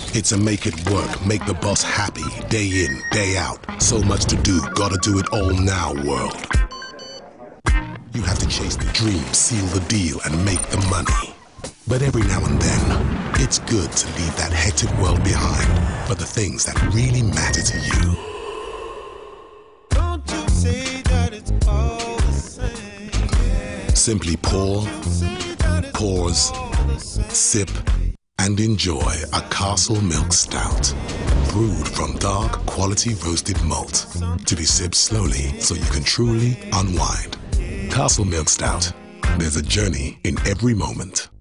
It's a make it work, make the boss happy, day in, day out. So much to do, gotta do it all now world. You have to chase the dream, seal the deal, and make the money. But every now and then, it's good to leave that hectic world behind for the things that really matter to you. Don't you say that it's all the same. Simply pour, pause, sip, and enjoy a Castle Milk Stout. Brewed from dark, quality roasted malt to be sipped slowly so you can truly unwind. Castle Milk Stout. There's a journey in every moment.